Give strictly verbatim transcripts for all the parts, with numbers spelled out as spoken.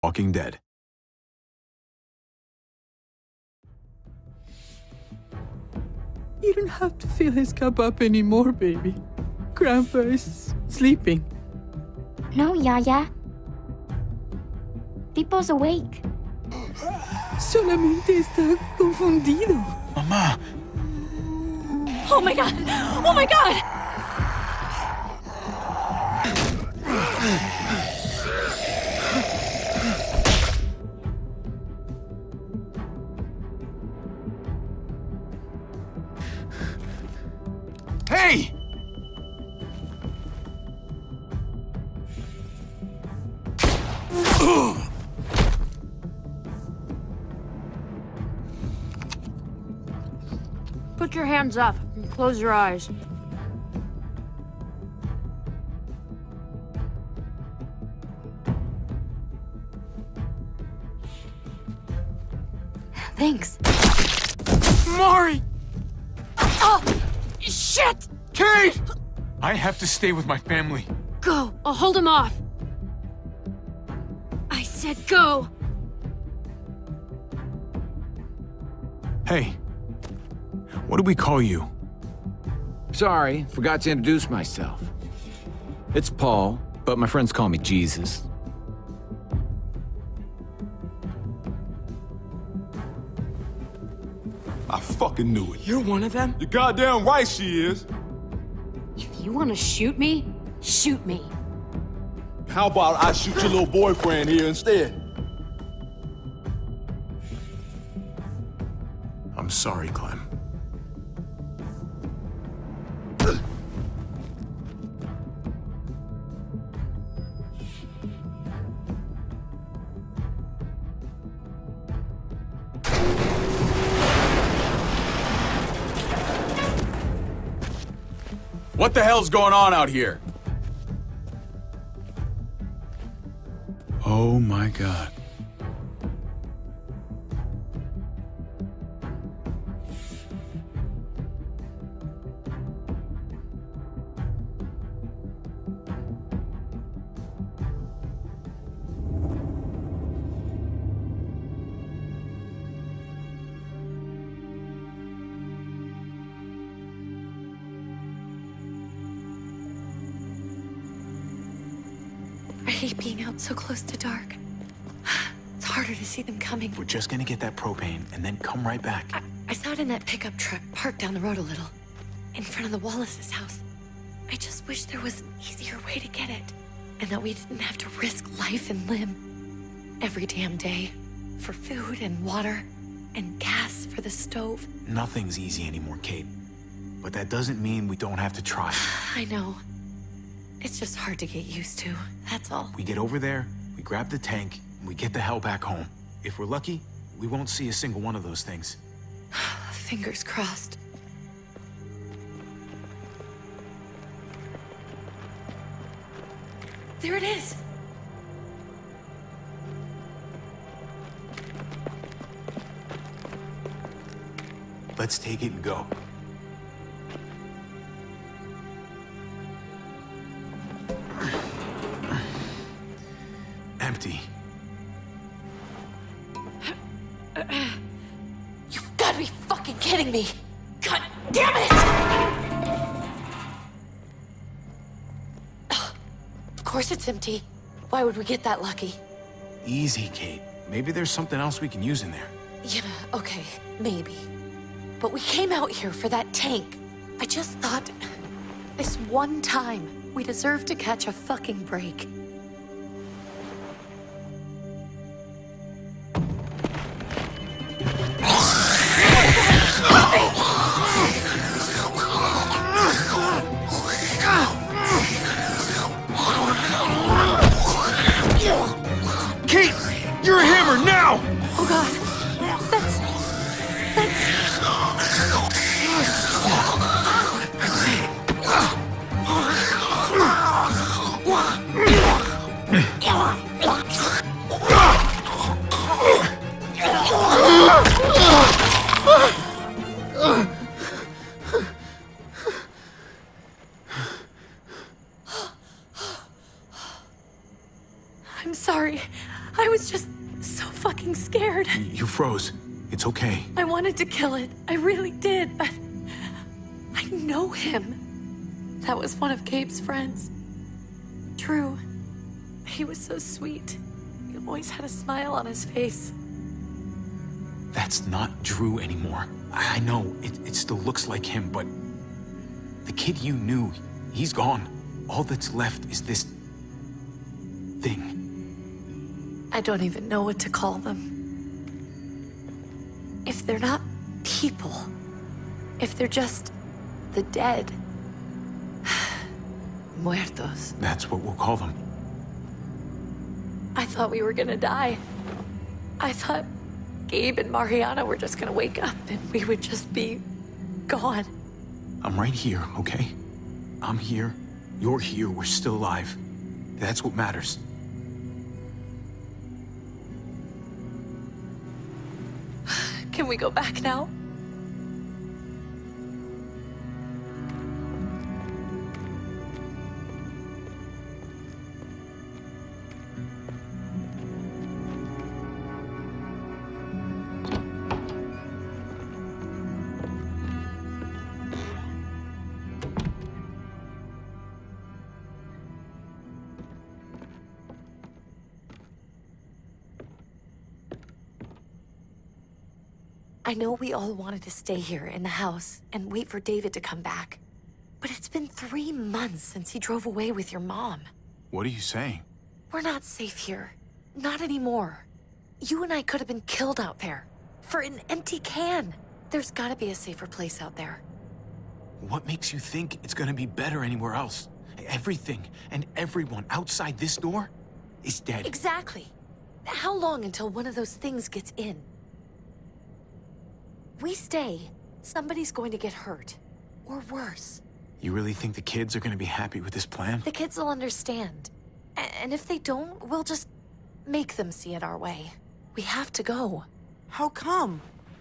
Walking Dead. You don't have to fill his cup up anymore, baby. Grandpa is sleeping. No, Yaya. Pipo's awake. Solamente está confundido. Mamá! Oh my god! Oh my god! Hey! Put your hands up and close your eyes. Thanks. Mari! Oh! Shit! Kate! I have to stay with my family. Go! I'll hold him off. I said go! Hey. What do we call you? Sorry, forgot to introduce myself. It's Paul, but my friends call me Jesus. I fucking knew it. You're one of them? You're goddamn right she is. If you want to shoot me, shoot me. How about I shoot your little boyfriend here instead? I'm sorry, Clem. What the hell's going on out here? Oh my God. I hate being out so close to dark. It's harder to see them coming. We're just gonna get that propane and then come right back. I, I saw it in that pickup truck parked down the road a little, in front of the Wallace's house. I just wish there was an easier way to get it, and that we didn't have to risk life and limb every damn day for food and water and gas for the stove. Nothing's easy anymore, Kate. But that doesn't mean we don't have to try. I know. It's just hard to get used to, that's all. We get over there, we grab the tank, and we get the hell back home. If we're lucky, we won't see a single one of those things. Fingers crossed. There it is! Let's take it and go. Empty. You've got to be fucking kidding me! God damn it! Of course it's empty. Why would we get that lucky? Easy, Kate. Maybe there's something else we can use in there. Yeah, okay, maybe. But we came out here for that tank. I just thought, this one time, we deserve to catch a fucking break. Kate! You're a hammer, now! Oh god, that's... that's... I'm sorry. I was just so fucking scared. You froze. It's okay. I wanted to kill it. I really did, but I know him. That was one of Gabe's friends. Drew. He was so sweet. He always had a smile on his face. That's not Drew anymore. I I know, it, it still looks like him, but the kid you knew, he's gone. All that's left is this thing. I don't even know what to call them. If they're not people, if they're just the dead, muertos. That's what we'll call them. I thought we were gonna die. I thought Gabe and Mariana were just gonna wake up and we would just be gone. I'm right here, okay? I'm here. You're here. We're still alive. That's what matters. Can we go back now? I know we all wanted to stay here in the house and wait for David to come back. But it's been three months since he drove away with your mom. What are you saying? We're not safe here. Not anymore. You and I could have been killed out there. For an empty can. There's gotta be a safer place out there. What makes you think it's gonna be better anywhere else? Everything and everyone outside this door is dead. Exactly. How long until one of those things gets in? We stay, somebody's going to get hurt. Or worse. You really think the kids are gonna be happy with this plan? The kids will understand. A- and if they don't, we'll just make them see it our way. We have to go. How come?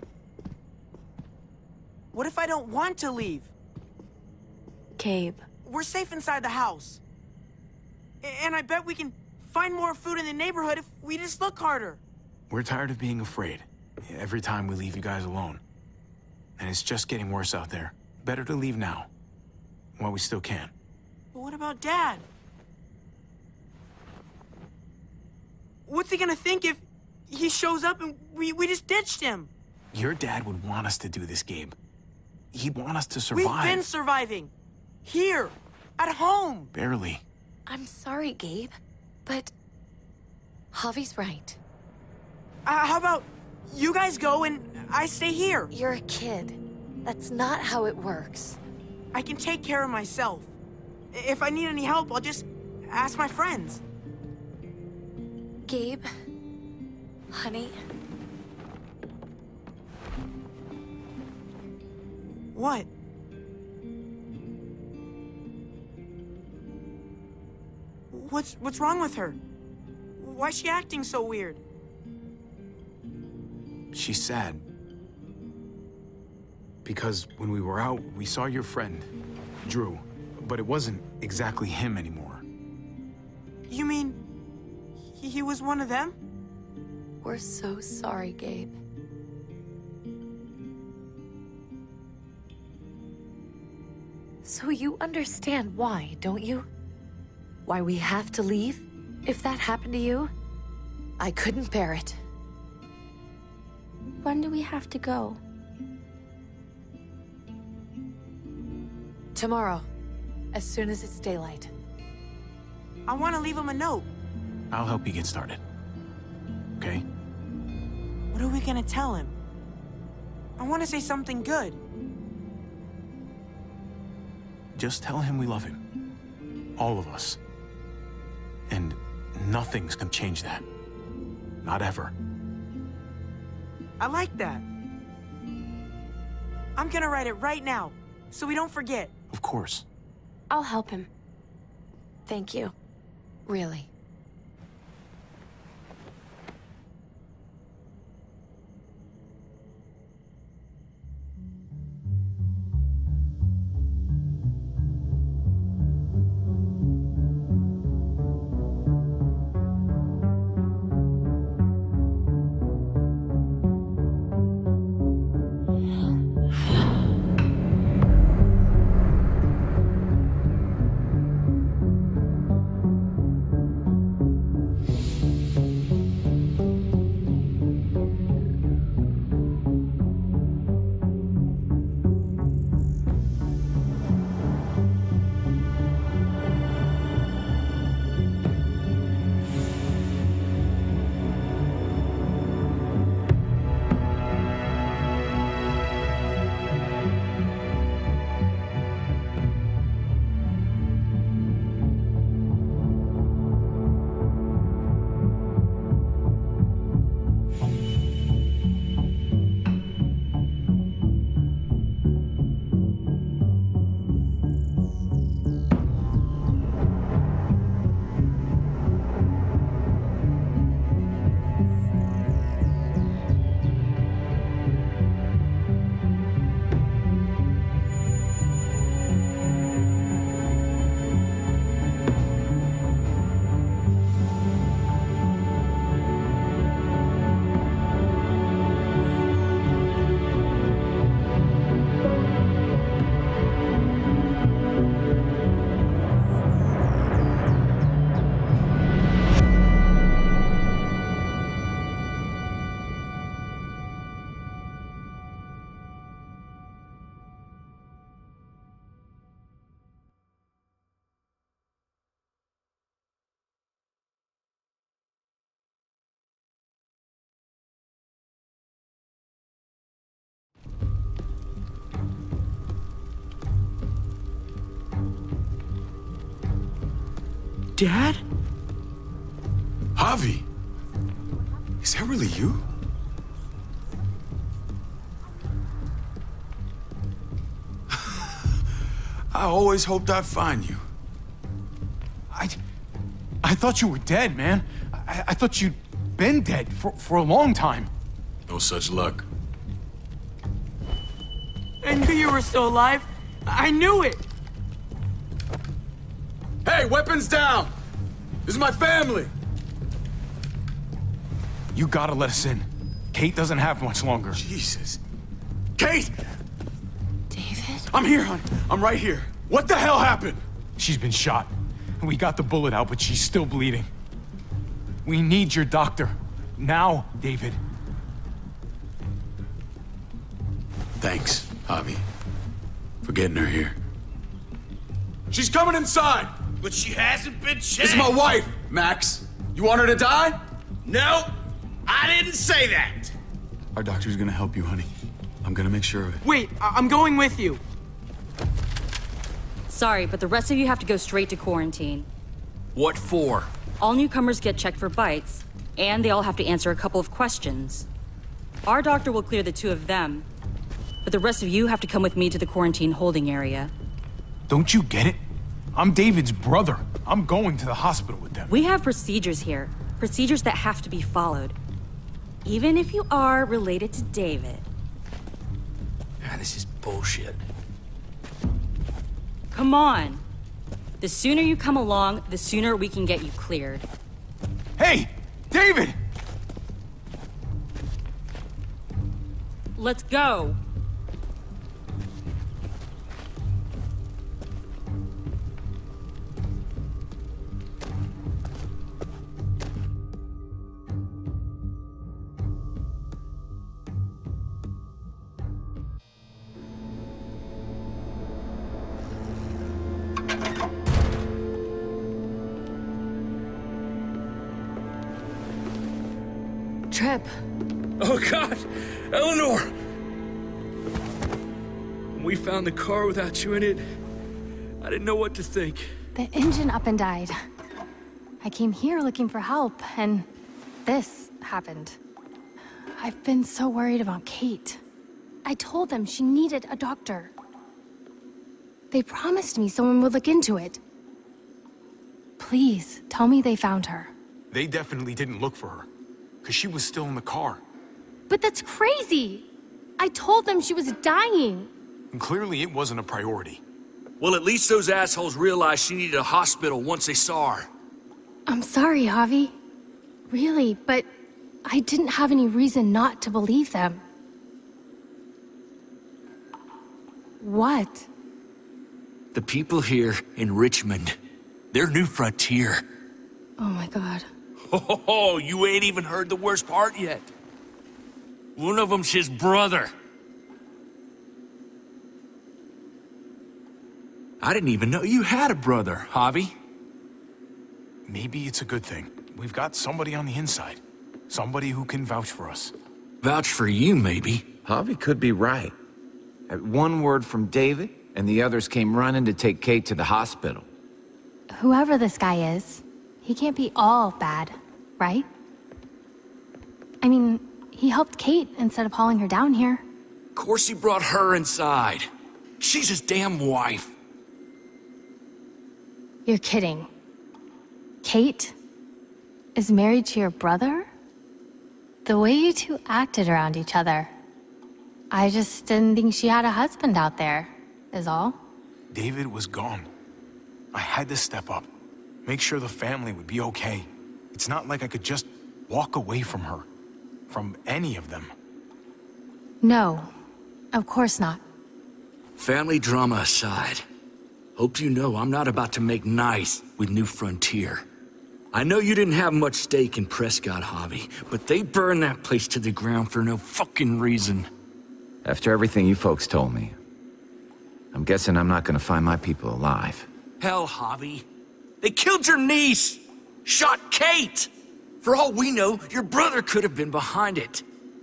What if I don't want to leave? Gabe. We're safe inside the house. A- And I bet we can find more food in the neighborhood if we just look harder. We're tired of being afraid. Every time we leave you guys alone. And it's just getting worse out there. Better to leave now. While we still can. But what about Dad? What's he gonna think if he shows up and we, we just ditched him? Your dad would want us to do this, Gabe. He'd want us to survive. We've been surviving. Here. At home. Barely. I'm sorry, Gabe. But Javi's right. Uh, how about you guys go and I stay here? You're a kid. That's not how it works. I can take care of myself. I- If I need any help, I'll just ask my friends. Gabe, honey, What? What's what's wrong with her? Why's she acting so weird? She's sad. Because when we were out, we saw your friend, Drew. But it wasn't exactly him anymore. You mean he, he was one of them? we're so sorry, Gabe. So you understand why, don't you? Why we have to leave? If that happened to you, I couldn't bear it. When do we have to go? Tomorrow, as soon as it's daylight. I want to leave him a note. I'll help you get started. Okay? What are we gonna tell him? I want to say something good. Just tell him we love him. All of us. And nothing's gonna change that. Not ever. I like that. I'm gonna write it right now, so we don't forget. Of course. I'll help him. Thank you. Really. Dad? Javi, is that really you? I always hoped I'd find you. I... I thought you were dead, man. I, I thought you'd been dead for, for a long time. No such luck. I knew you were still alive. I knew it. Hey, weapons down! This is my family! You gotta let us in. Kate doesn't have much longer. Jesus. Kate! David? I'm here, hon. I'm right here. What the hell happened? She's been shot. We got the bullet out, but she's still bleeding. We need your doctor. Now, David. Thanks, Javi, for getting her here. She's coming inside! But she hasn't been checked. This is my wife, Max. You want her to die? No, I didn't say that. Our doctor's gonna help you, honey. I'm gonna make sure of it. Wait, I I'm going with you. Sorry, but the rest of you have to go straight to quarantine. What for? All newcomers get checked for bites, and they all have to answer a couple of questions. Our doctor will clear the two of them, but the rest of you have to come with me to the quarantine holding area. Don't you get it? I'm David's brother. I'm going to the hospital with them. We have procedures here. Procedures that have to be followed. Even if you are related to David. Ah, this is bullshit. Come on. The sooner you come along, the sooner we can get you cleared. Hey! David! Let's go. Trip. Oh, God! Eleanor! When we found the car without you in it, I didn't know what to think. The engine up and died. I came here looking for help, and this happened. I've been so worried about Kate. I told them she needed a doctor. They promised me someone would look into it. Please, tell me they found her. They definitely didn't look for her, because she was still in the car. But that's crazy! I told them she was dying! And clearly it wasn't a priority. Well, at least those assholes realized she needed a hospital once they saw her. I'm sorry, Javi. Really, but I didn't have any reason not to believe them. What? The people here in Richmond, they're New Frontier. Oh my god. Oh, you ain't even heard the worst part yet. One of them's his brother. I didn't even know you had a brother, Javi. Maybe it's a good thing. We've got somebody on the inside. Somebody who can vouch for us. Vouch for you, maybe. Javi could be right. At one word from David, and the others came running to take Kate to the hospital. Whoever this guy is, he can't be all bad, right? I mean, he helped Kate instead of hauling her down here. Of course he brought her inside. She's his damn wife. You're kidding. Kate is married to your brother? The way you two acted around each other. I just didn't think she had a husband out there, is all. David was gone. I had to step up. Make sure the family would be okay. It's not like I could just walk away from her. From any of them. No, of course not. Family drama aside, hope you know I'm not about to make nice with New Frontier. I know you didn't have much stake in Prescott, Javi, but they burned that place to the ground for no fucking reason. After everything you folks told me, I'm guessing I'm not gonna find my people alive. Hell, Javi. They killed your niece! Shot Kate! For all we know, your brother could have been behind it.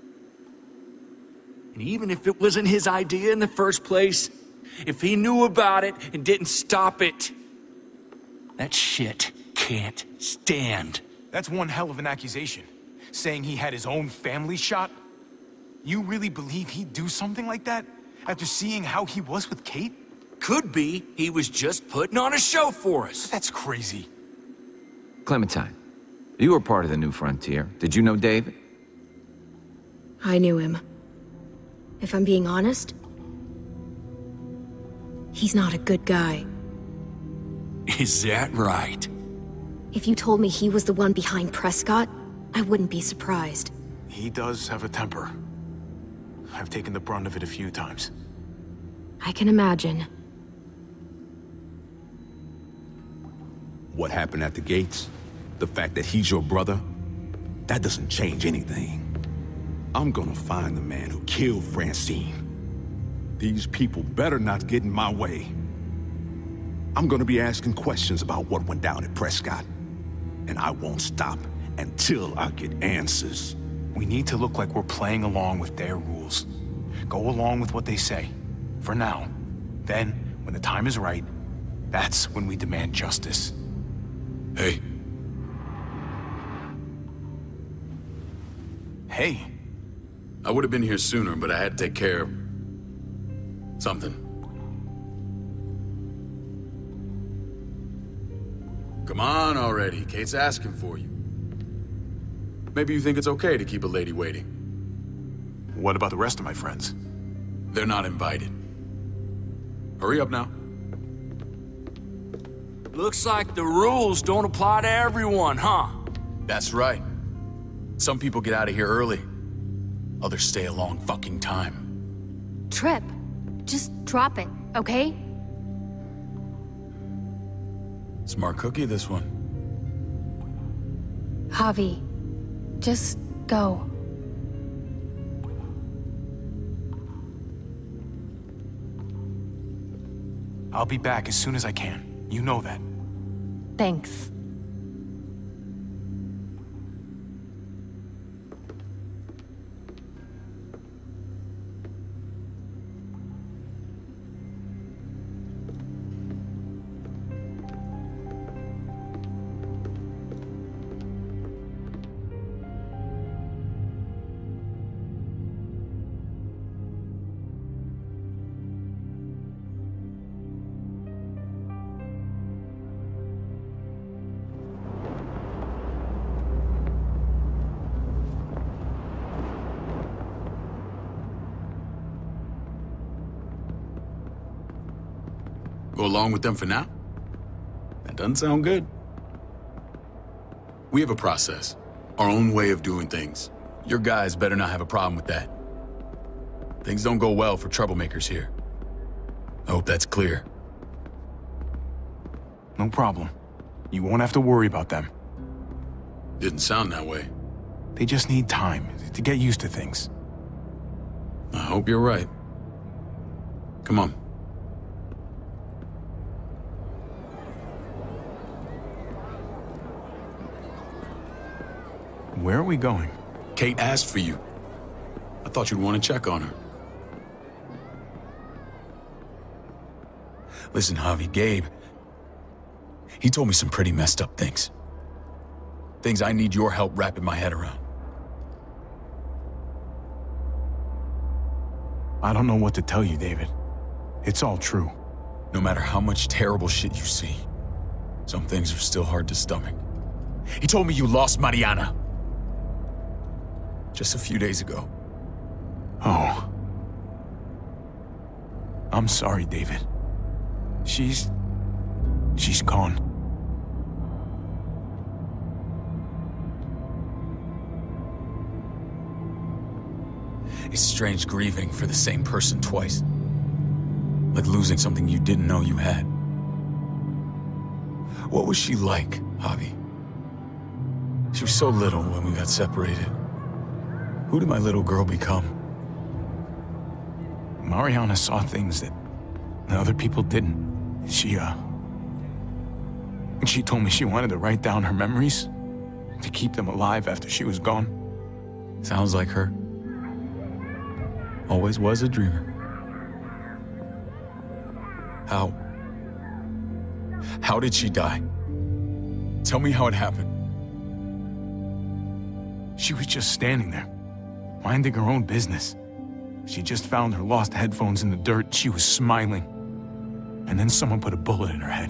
And even if it wasn't his idea in the first place, if he knew about it and didn't stop it, that shit can't stand. That's one hell of an accusation. Saying he had his own family shot? You really believe he'd do something like that? After seeing how he was with Kate? Could be he was just putting on a show for us. That's crazy. Clementine, you were part of the New Frontier. Did you know David? I knew him. If I'm being honest, he's not a good guy. Is that right? If you told me he was the one behind Prescott, I wouldn't be surprised. He does have a temper. I've taken the brunt of it a few times. I can imagine. What happened at the gates? The fact that he's your brother? That doesn't change anything. I'm gonna find the man who killed Francine. These people better not get in my way. I'm gonna be asking questions about what went down at Prescott. And I won't stop until I get answers. We need to look like we're playing along with their rules. Go along with what they say. For now. Then, when the time is right, that's when we demand justice. Hey. Hey. I would have been here sooner, but I had to take care of something. Come on already. Kate's asking for you. Maybe you think it's okay to keep a lady waiting. What about the rest of my friends? They're not invited. Hurry up now. Looks like the rules don't apply to everyone, huh? That's right. Some people get out of here early. Others stay a long fucking time. Trip, just drop it, okay? Smart cookie, this one. Javi, just go. I'll be back as soon as I can. You know that. Thanks. Go along with them for now? That doesn't sound good. We have a process, our own way of doing things. Your guys better not have a problem with that. Things don't go well for troublemakers here. I hope that's clear. No problem. You won't have to worry about them. Didn't sound that way. They just need time to get used to things. I hope you're right. Come on. Where are we going? Kate asked for you. I thought you'd want to check on her. Listen, Javi, Gabe, he told me some pretty messed up things. Things I need your help wrapping my head around. I don't know what to tell you, David. It's all true. No matter how much terrible shit you see, some things are still hard to stomach. He told me you lost Mariana. Just a few days ago. Oh. I'm sorry, David. She's... she's gone. It's strange grieving for the same person twice. Like losing something you didn't know you had. What was she like, Javi? She was so little when we got separated. Who did my little girl become? Mariana saw things that other people didn't. She, uh... She told me she wanted to write down her memories to keep them alive after she was gone. Sounds like her. Always was a dreamer. How? How did she die? Tell me how it happened. She was just standing there, minding her own business. She just found her lost headphones in the dirt. She was smiling. And then someone put a bullet in her head.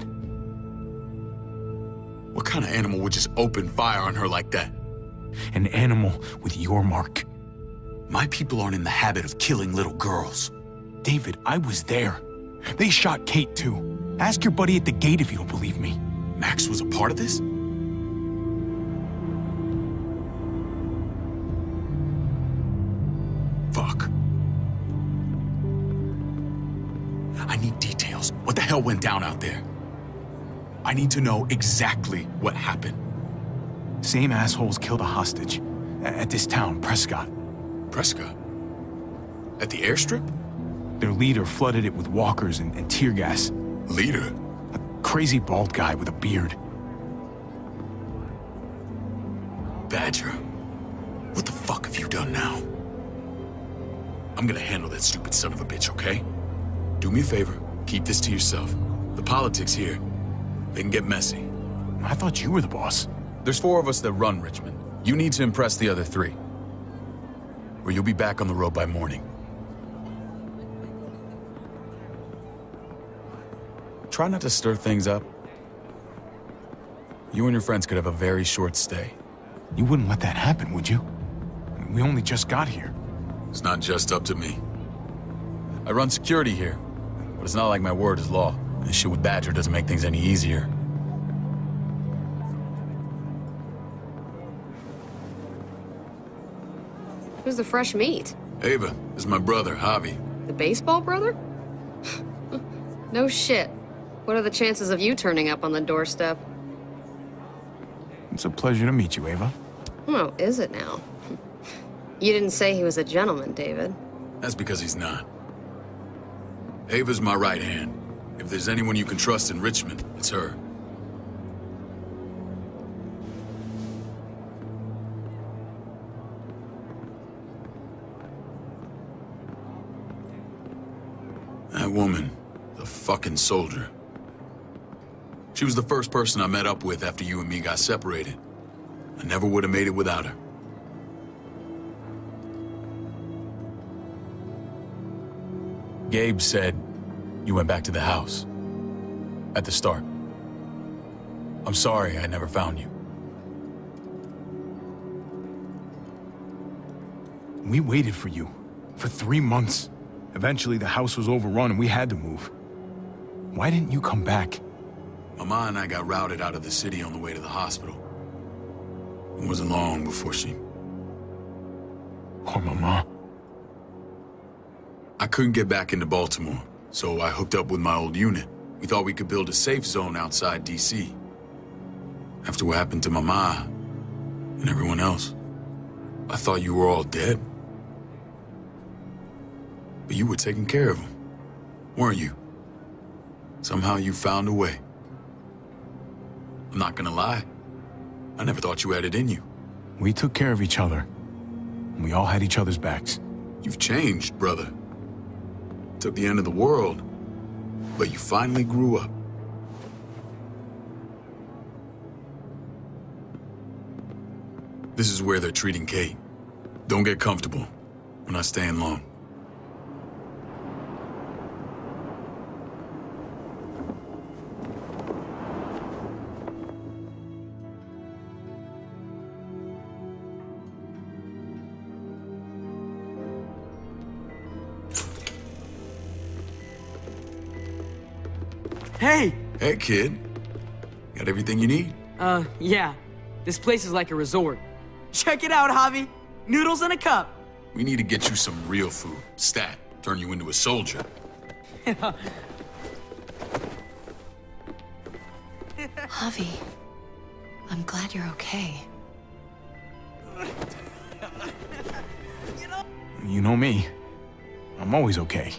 What kind of animal would just open fire on her like that? An animal with your mark. My people aren't in the habit of killing little girls. David, I was there. They shot Kate too. Ask your buddy at the gate if you don't believe me. Max was a part of this? Fuck. I need details. What the hell went down out there? I need to know exactly what happened. Same assholes killed a hostage at this town, Prescott. Prescott? At the airstrip? Their leader flooded it with walkers and, and tear gas. Leader? A crazy bald guy with a beard. Badger, what the fuck have you done now? I'm gonna handle that stupid son of a bitch, okay? Do me a favor, keep this to yourself. The politics here, they can get messy. I thought you were the boss. There's four of us that run Richmond. You need to impress the other three, or you'll be back on the road by morning. Try not to stir things up. You and your friends could have a very short stay. You wouldn't let that happen, would you? We only just got here. It's not just up to me. I run security here, but it's not like my word is law. And this shit with Badger doesn't make things any easier. Who's the fresh meat? Ava, this is my brother, Javi. The baseball brother? No shit. What are the chances of you turning up on the doorstep? It's a pleasure to meet you, Ava. Oh, is it now? You didn't say he was a gentleman, David. That's because he's not. Ava's my right hand. If there's anyone you can trust in Richmond, it's her. That woman, the fucking soldier. She was the first person I met up with after you and me got separated. I never would have made it without her. Gabe said you went back to the house. At the start. I'm sorry I never found you. We waited for you. For three months. Eventually the house was overrun and we had to move. Why didn't you come back? Mama and I got routed out of the city on the way to the hospital. It wasn't long before she... Poor Mama. I couldn't get back into Baltimore, so I hooked up with my old unit. We thought we could build a safe zone outside D C. After what happened to Mama and everyone else, I thought you were all dead. But you were taking care of them, weren't you? Somehow you found a way. I'm not gonna lie. I never thought you had it in you. We took care of each other. We all had each other's backs. You've changed, brother. Took the end of the world, but you finally grew up. This is where they're treating Kate. Don't get comfortable. We're not staying long. Hey! Hey, kid. Got everything you need? Uh, yeah. This place is like a resort. Check it out, Javi. Noodles in a cup. We need to get you some real food. Stat. Turn you into a soldier. Javi, I'm glad you're okay. You know me. I'm always okay.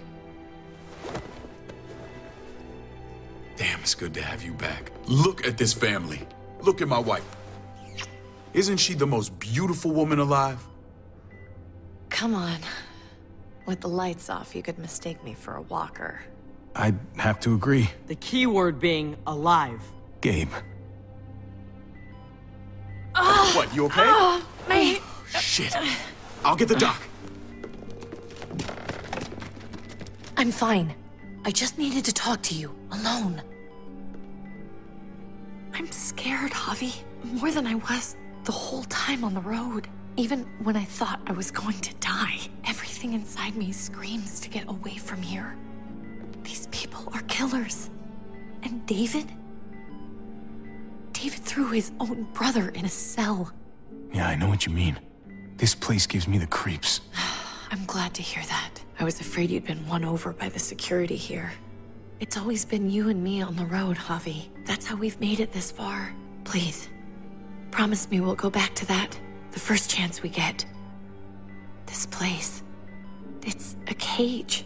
Damn, it's good to have you back. Look at this family. Look at my wife. Isn't she the most beautiful woman alive? Come on. With the lights off, you could mistake me for a walker. I'd have to agree. The key word being alive. Gabe. Oh, What, you okay? Oh, my... Shit. I'll get the doc. I'm fine. I just needed to talk to you, alone. I'm scared, Javi. More than I was the whole time on the road. Even when I thought I was going to die, everything inside me screams to get away from here. These people are killers. And David? David threw his own brother in a cell. Yeah, I know what you mean. This place gives me the creeps. I'm glad to hear that. I was afraid you'd been won over by the security here. It's always been you and me on the road, Javi. That's how we've made it this far. Please, promise me we'll go back to that the first chance we get. This place, it's a cage.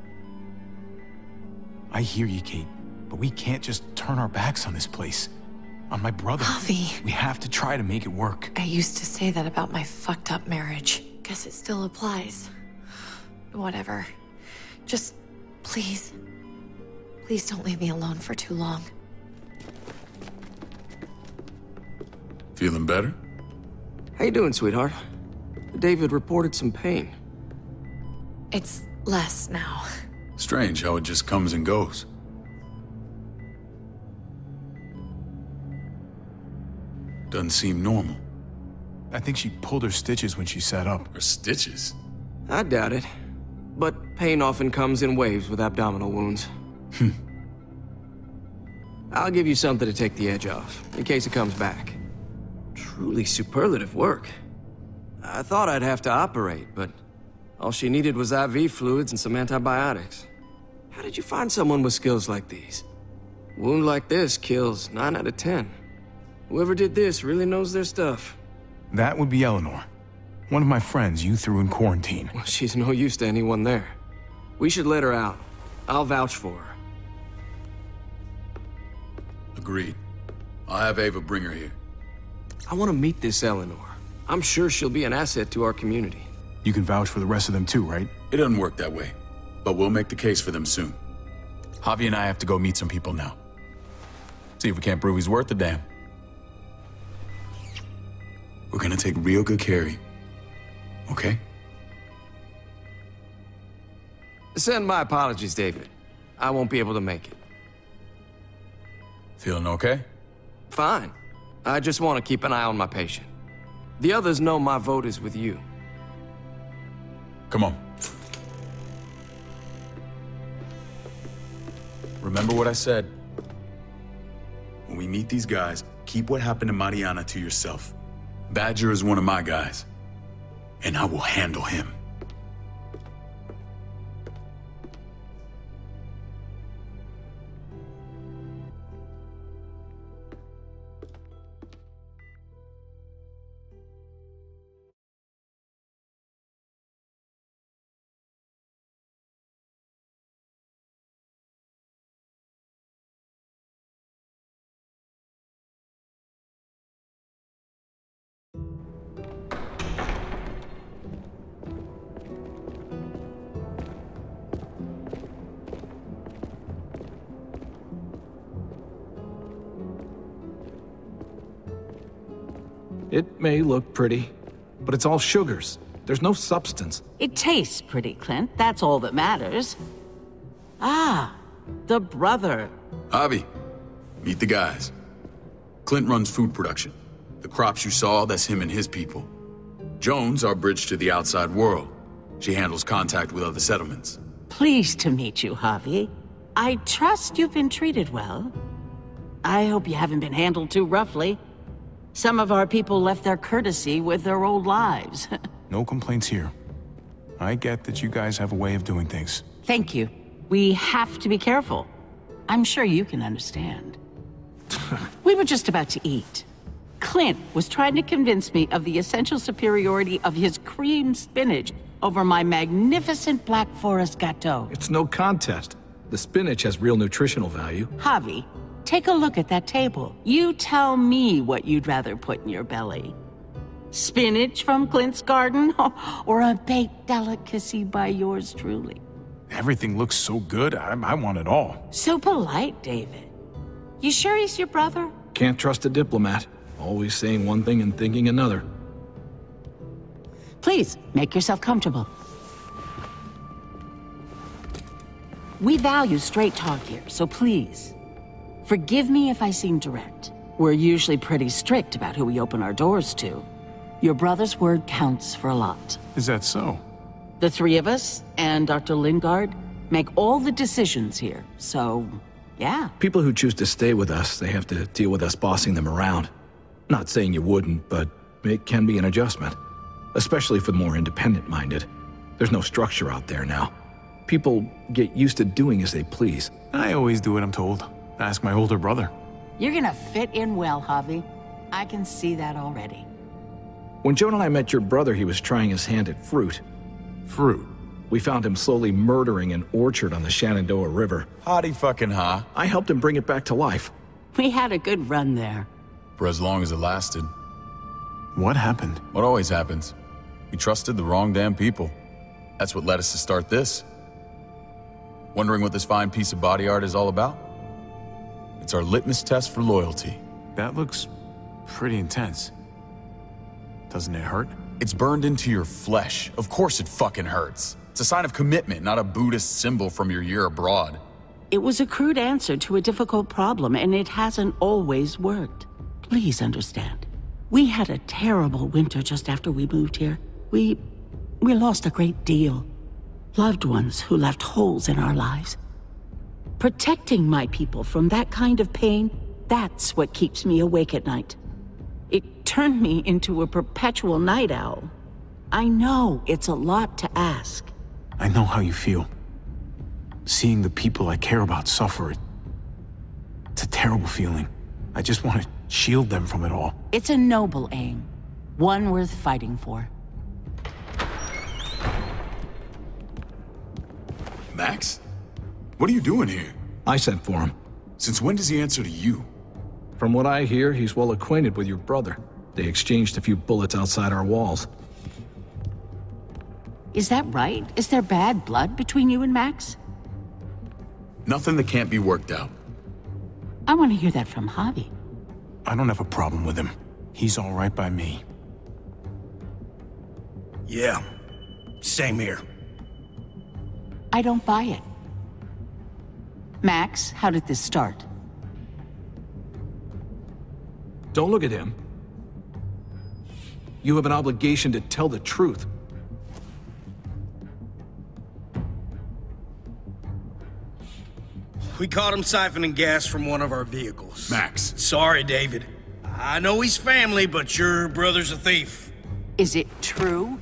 I hear you, Kate, but we can't just turn our backs on this place. On my brother. Javi. We have to try to make it work. I used to say that about my fucked up marriage. Guess it still applies. Whatever. Just, please. Please don't leave me alone for too long. Feeling better? How you doing, sweetheart? David reported some pain. It's less now. Strange how it just comes and goes. Doesn't seem normal. I think she pulled her stitches when she sat up. Her stitches? I doubt it. But pain often comes in waves with abdominal wounds. Hmm. I'll give you something to take the edge off, in case it comes back. Truly superlative work. I thought I'd have to operate, but all she needed was I V fluids and some antibiotics. How did you find someone with skills like these? A wound like this kills nine out of ten. Whoever did this really knows their stuff. That would be Eleanor. One of my friends you threw in quarantine. Well, she's no use to anyone there. We should let her out. I'll vouch for her. Agreed. I'll have Ava bring her here. I want to meet this Eleanor. I'm sure she'll be an asset to our community. You can vouch for the rest of them too, right? It doesn't work that way, but we'll make the case for them soon. Javi and I have to go meet some people now. See if we can't prove he's worth the damn. We're gonna take real good care of you, okay? Send my apologies, David. I won't be able to make it. Feeling okay? Fine. I just want to keep an eye on my patient. The others know my vote is with you. Come on. Remember what I said. When we meet these guys, keep what happened to Mariana to yourself. Badger is one of my guys, and I will handle him. It may look pretty, but it's all sugars. There's no substance. It tastes pretty, Clint. That's all that matters. Ah, the brother. Javi, meet the guys. Clint runs food production. The crops you saw, that's him and his people. Jones, our bridge to the outside world. She handles contact with other settlements. Pleased to meet you, Javi. I trust you've been treated well. I hope you haven't been handled too roughly. Some of our people left their courtesy with their old lives. No complaints here. I get that you guys have a way of doing things. Thank you. We have to be careful. I'm sure you can understand. We were just about to eat. Clint was trying to convince me of the essential superiority of his cream spinach over my magnificent Black Forest gâteau. It's no contest. The spinach has real nutritional value. Javi, take a look at that table. You tell me what you'd rather put in your belly. Spinach from Clint's garden, or a baked delicacy by yours truly? Everything looks so good, I, I want it all. So polite, David. You sure he's your brother? Can't trust a diplomat. Always saying one thing and thinking another. Please, make yourself comfortable. We value straight talk here, so please, forgive me if I seem direct. We're usually pretty strict about who we open our doors to. Your brother's word counts for a lot. Is that so? The three of us, and Doctor Lingard, make all the decisions here, so, yeah. People who choose to stay with us, they have to deal with us bossing them around. Not saying you wouldn't, but it can be an adjustment. Especially for the more independent-minded. There's no structure out there now. People get used to doing as they please. I always do what I'm told. Ask my older brother. You're gonna fit in well, Javi. I can see that already. When Joan and I met your brother, he was trying his hand at fruit. Fruit? We found him slowly murdering an orchard on the Shenandoah River. Howdy fucking ha. I helped him bring it back to life. We had a good run there. For as long as it lasted. What happened? What always happens. We trusted the wrong damn people. That's what led us to start this. Wondering what this fine piece of body art is all about? It's our litmus test for loyalty. That looks pretty intense. Doesn't it hurt? It's burned into your flesh. Of course it fucking hurts. It's a sign of commitment, not a Buddhist symbol from your year abroad. It was a crude answer to a difficult problem, and it hasn't always worked. Please understand. We had a terrible winter just after we moved here. We... we lost a great deal. Loved ones who left holes in our lives. Protecting my people from that kind of pain, that's what keeps me awake at night. It turned me into a perpetual night owl. I know it's a lot to ask. I know how you feel. Seeing the people I care about suffer, it's a terrible feeling. I just want to shield them from it all. It's a noble aim. One worth fighting for. Max? What are you doing here? I sent for him. Since when does he answer to you? From what I hear, he's well acquainted with your brother. They exchanged a few bullets outside our walls. Is that right? Is there bad blood between you and Max? Nothing that can't be worked out. I want to hear that from Javi. I don't have a problem with him. He's all right by me. Yeah, same here. I don't buy it. Max, how did this start? Don't look at him. You have an obligation to tell the truth. We caught him siphoning gas from one of our vehicles. Max. Sorry, David. I know he's family, but your brother's a thief. Is it true?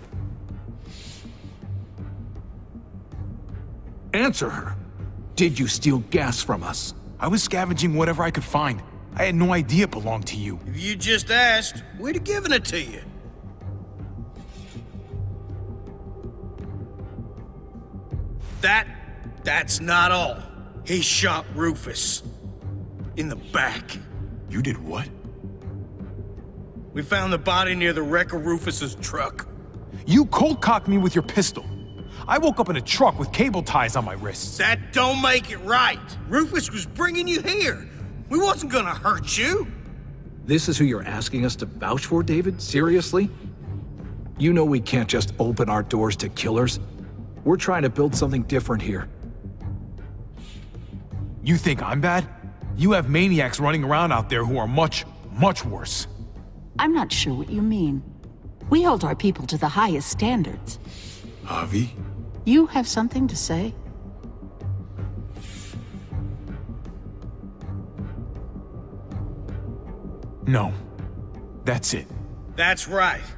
Answer her. Did you steal gas from us? I was scavenging whatever I could find. I had no idea it belonged to you. If you just asked, we'd have given it to you. That... that's not all. He shot Rufus. In the back. You did what? We found the body near the wreck of Rufus's truck. You cold-cocked me with your pistol. I woke up in a truck with cable ties on my wrists. That don't make it right. Rufus was bringing you here. We wasn't gonna hurt you. This is who you're asking us to vouch for, David? Seriously? You know we can't just open our doors to killers. We're trying to build something different here. You think I'm bad? You have maniacs running around out there who are much, much worse. I'm not sure what you mean. We hold our people to the highest standards. Javi? You have something to say? No. That's it. That's right.